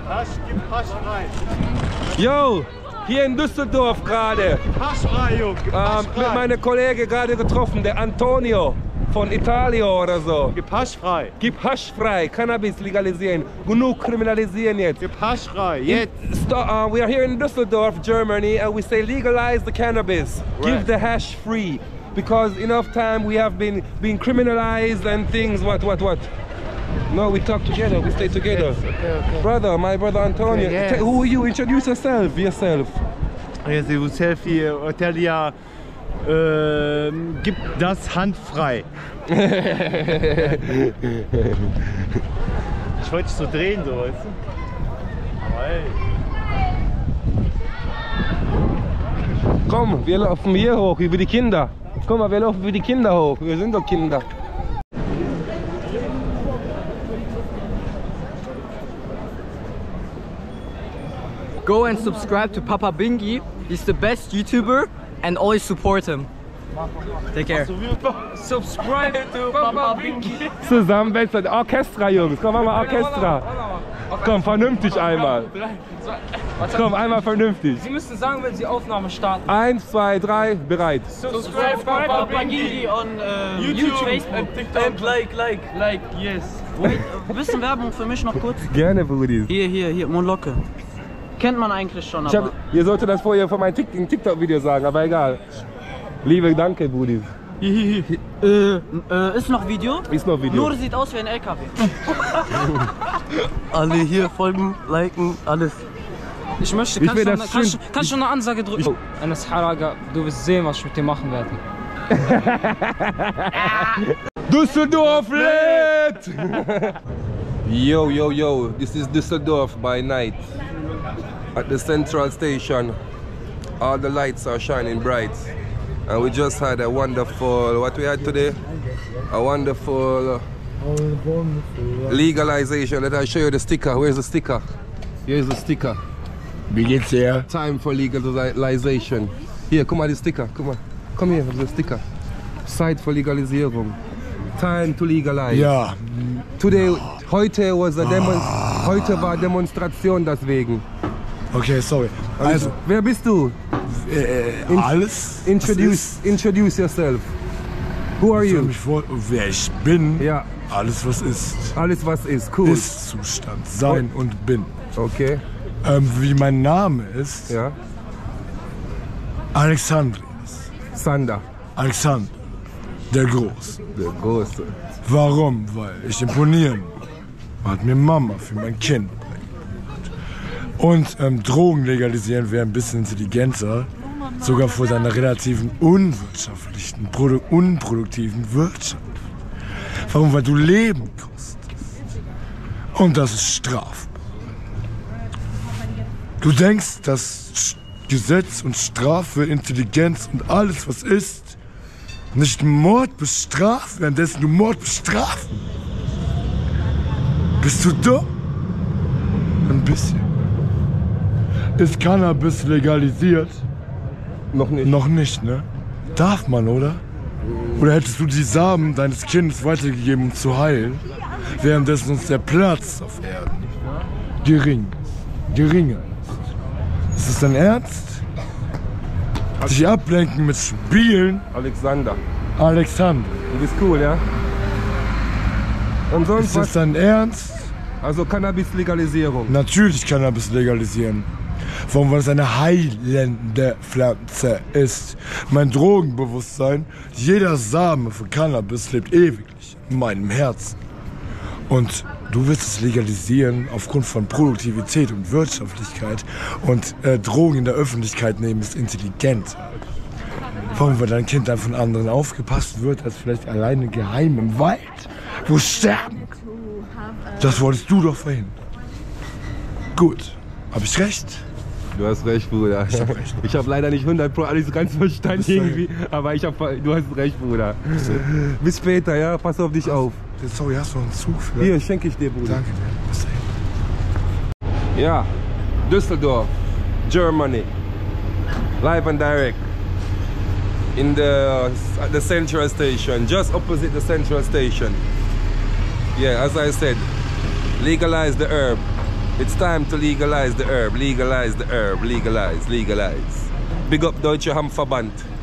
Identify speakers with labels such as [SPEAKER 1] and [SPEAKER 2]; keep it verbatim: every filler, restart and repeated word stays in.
[SPEAKER 1] Hasch, gib Hasch rein.
[SPEAKER 2] Yo, hier in Düsseldorf gerade.
[SPEAKER 1] Hasch frei, Junge.
[SPEAKER 2] Ähm, mit meinem Kollegen gerade getroffen, der Antonio von Italio oder so.
[SPEAKER 1] Gib Hasch frei.
[SPEAKER 2] Gib Hasch frei, Cannabis legalisieren, genug kriminalisieren jetzt.
[SPEAKER 1] Gib Hasch frei, jetzt.
[SPEAKER 2] Uh, we are here in Düsseldorf, Germany, and we say legalize the cannabis.
[SPEAKER 1] Right.
[SPEAKER 2] Give the hash free. Because enough time we have been been criminalized and things, what, what, what? No, we talk together, we stay together.
[SPEAKER 1] Yes, okay, okay.
[SPEAKER 2] Brother, my brother Antonio.
[SPEAKER 1] Okay, yes.
[SPEAKER 2] Who are you? Introduce yourself, yourself.
[SPEAKER 1] Jetzt ist Selfie, Hotelia, äh, gib das Hand frei. Ich wollte dich so drehen, so, weißt du? Hey.
[SPEAKER 2] Komm, wir laufen hier hoch, über die Kinder. Komm mal, wir laufen über die Kinder hoch. Wir sind doch Kinder.
[SPEAKER 3] Go and subscribe to Papa Bingi. He's the best YouTuber and always support him. Take care.
[SPEAKER 4] Subscribe to Papa Bingi.
[SPEAKER 2] Zusammen besser. Orchestra, Jungs. Komm, mach mal Orchestra. Komm, vernünftig einmal. Komm, einmal vernünftig.
[SPEAKER 4] Sie müssen sagen, wenn Sie Aufnahme starten.
[SPEAKER 2] Eins, zwei, drei, bereit.
[SPEAKER 4] Subscribe Papa Bingi on uh, YouTube, Facebook and TikTok.
[SPEAKER 3] And like, like.
[SPEAKER 4] Like, yes.
[SPEAKER 3] Wait, ein bisschen Werbung für mich noch kurz.
[SPEAKER 2] Gerne, Brudis.
[SPEAKER 3] Hier, hier, hier, Monlocke. Kennt man eigentlich schon,
[SPEAKER 2] Ich
[SPEAKER 3] aber...
[SPEAKER 2] hab, ihr solltet das vorher von meinem TikTok-Video sagen, aber egal. Liebe Danke, Brudis.
[SPEAKER 3] äh, äh, ist noch Video?
[SPEAKER 2] Ist noch Video.
[SPEAKER 3] Nur sieht aus wie ein L K W. Alle hier folgen, liken, alles.
[SPEAKER 4] Ich möchte,
[SPEAKER 2] Ich
[SPEAKER 4] kannst,
[SPEAKER 2] will
[SPEAKER 4] du,
[SPEAKER 2] das
[SPEAKER 4] eine, kannst,
[SPEAKER 2] schön-
[SPEAKER 4] kannst du eine Ansage drücken? Enes Haraga, du wirst sehen, was ich mit dir machen werde.
[SPEAKER 2] Düsseldorf lit! Yo, yo, yo, this is Düsseldorf by night. At the central station, all the lights are shining bright. And we just had a wonderful, what we had today? A wonderful legalization. Let I show you the sticker. Where's the sticker? Here's the sticker.
[SPEAKER 5] Wie geht's dir?
[SPEAKER 2] Time for legalization. Hier, guck mal die Sticker. Guck mal. Komm hier, der Sticker. Zeit für Legalisierung. Time to legalize.
[SPEAKER 5] Ja.
[SPEAKER 2] Today, heute was a Demon heute war Demonstration deswegen.
[SPEAKER 5] Okay, sorry. Also,
[SPEAKER 2] Wer bist du?
[SPEAKER 5] äh,
[SPEAKER 2] In-
[SPEAKER 5] alles.
[SPEAKER 2] Introduce, introduce yourself. Who are
[SPEAKER 5] Ich
[SPEAKER 2] you?
[SPEAKER 5] mich vor, wer ich bin.
[SPEAKER 2] Ja,
[SPEAKER 5] Alles, was ist.
[SPEAKER 2] alles was ist. Cool.
[SPEAKER 5] Ist-Zustand. Sein und bin.
[SPEAKER 2] Okay,
[SPEAKER 5] Ähm, wie mein Name ist.
[SPEAKER 2] ja.
[SPEAKER 5] Alexandrius.
[SPEAKER 2] Sander,
[SPEAKER 5] Alexander. Der Groß.
[SPEAKER 2] der Große.
[SPEAKER 5] Warum? Weil ich imponieren will. Hat mir Mama für mein Kind beigebracht. Und ähm, Drogen legalisieren wäre ein bisschen intelligenter. Sogar vor seiner relativen unwirtschaftlichen, produ unproduktiven Wirtschaft. Warum? Weil du Leben kostest. Und das ist strafbar. Du denkst, dass Sch- Gesetz und Strafe, Intelligenz und alles, was ist, nicht Mord bestraft, währenddessen du Mord bestrafen. Bist du dumm? Ein bisschen. Ist Cannabis legalisiert?
[SPEAKER 2] Noch nicht.
[SPEAKER 5] Noch nicht, ne? Darf man, oder? Oder hättest du die Samen deines Kindes weitergegeben, um zu heilen, währenddessen uns der Platz auf Erden gering ist, geringer ist? Ist das dein Ernst? Sich ablenken mit Spielen?
[SPEAKER 2] Alexander,
[SPEAKER 5] Alexander,
[SPEAKER 2] du bist cool, ja? Und sonst
[SPEAKER 5] ist das
[SPEAKER 2] was?
[SPEAKER 5] dein Ernst?
[SPEAKER 2] Also Cannabis-Legalisierung.
[SPEAKER 5] Natürlich Cannabis legalisieren. Warum? Weil es eine heilende Pflanze ist. Mein Drogenbewusstsein, jeder Same von Cannabis lebt ewiglich in meinem Herzen. Und du willst es legalisieren aufgrund von Produktivität und Wirtschaftlichkeit und äh, Drogen in der Öffentlichkeit nehmen ist intelligent. Warum? Weil dein Kind dann von anderen aufgepasst wird, als vielleicht alleine geheim im Wald, wo es sterben kann. Das wolltest du doch verhindern. Gut, habe ich recht?
[SPEAKER 2] Du hast recht, Bruder.
[SPEAKER 5] Ich hab recht.
[SPEAKER 2] Ich habe leider nicht hundert Pro alles ganz verstanden
[SPEAKER 5] Bis dahin.
[SPEAKER 2] irgendwie, aber ich hab, du hast recht, Bruder. Bis später, ja? Pass auf dich auf.
[SPEAKER 5] Sorry, hast du noch einen Zug? Vielleicht?
[SPEAKER 2] Hier, schenke ich dir, Bruder.
[SPEAKER 5] Danke dir. Bis dahin.
[SPEAKER 2] Ja, Düsseldorf, Germany. Live and direct. In the, at the central station, just opposite the central station. Yeah, as I said, legalize the herb. It's time to legalize the herb, legalize the herb, legalize, legalize. Big up Deutsche Hanfverband.